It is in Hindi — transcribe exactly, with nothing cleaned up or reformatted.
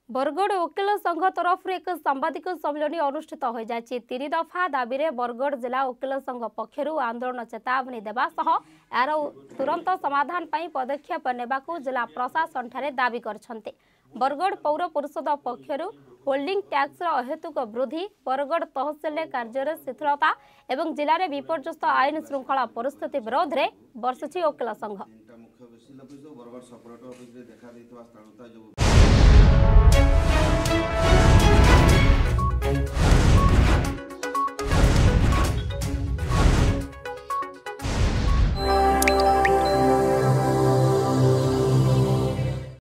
बरगढ़ वकिल संघ तरफ एक सांबादिक सम्मेलन अनुष्ठित हो जाए। तीन दफा दाबी रे बरगढ़ जिला वकिल संघ पक्षर आंदोलन चेतावनी देवा सह यार तुरंत समाधान पर पदक्षेप नेबाकू जिला प्रशासन ठारे दाबी करछन्ते। बरगढ़ पौर परिषद पक्षर होल्डिंग टैक्स अहेतुक वृद्धि, बरगढ़ तहसिल कार्य शिथिलता एवं जिले में विपर्यस्त आईन श्रृंखला परिस्थिति विरोध में बर्षिछि वकिल संघ। मुख्य